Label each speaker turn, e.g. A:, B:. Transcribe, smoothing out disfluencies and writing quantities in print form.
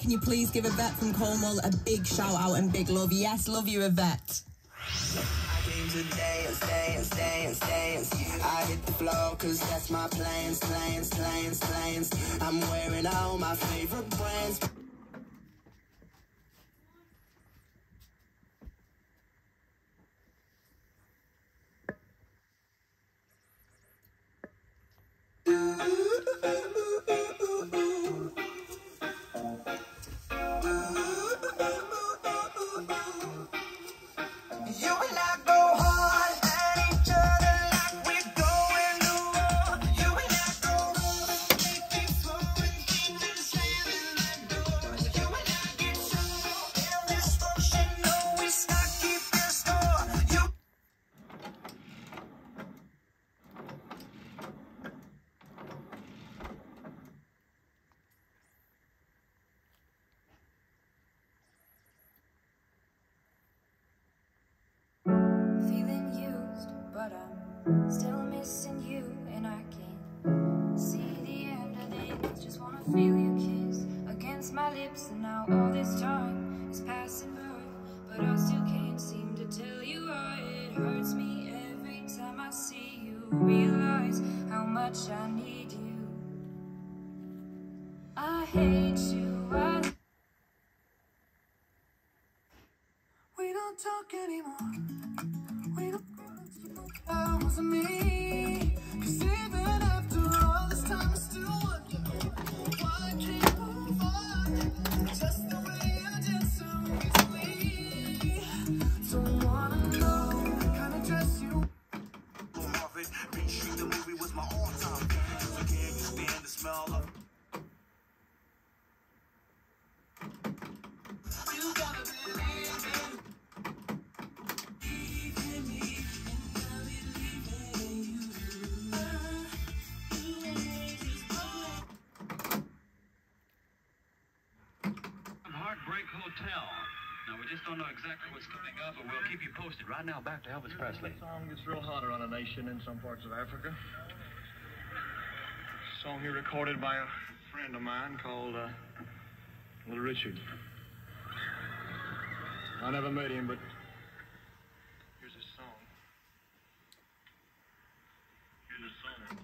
A: can you please give Yvette from Cornwall a big shout out and big love? Yes, love you, Yvette.
B: I came to dance, dance, dance, dance. I hit the floor cause that's my plans, plans, plans, plans. I'm wearing all my favorite brands.
C: Still missing you, and I can't see the end of this. Just wanna feel your kiss against my lips, and now all this time is passing by, but I still can't seem to tell you why. It hurts me every time I see you, realize how much I need you. I hate you. We don't talk anymore. We don't. That wasn't me. 'Cause even after all this time, I still wonder why I can't move on. Just the way I did so easily. Don't wanna know the kind of dress you. Marvin, Beat Street, the movie was my all-time favorite. So can you stand the smell of? You gotta believe in.
D: Heartbreak Hotel. Now, we just don't know exactly what's coming up, but we'll keep you posted. Right now, back to Elvis Presley.
E: The song gets real hot around the nation in some parts of Africa. Song he recorded by a friend of mine called Little Richard. I never met him, but here's his song. Here's his song.